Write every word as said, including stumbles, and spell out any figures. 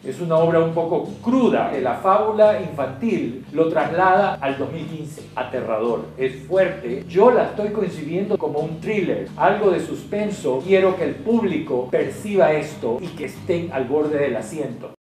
Es una obra un poco cruda de la fábula infantil, lo traslada al dos mil quince. Aterrador, es fuerte. Yo la estoy concibiendo como un thriller, algo de suspenso. Quiero que el público perciba esto y que estén al borde del asiento.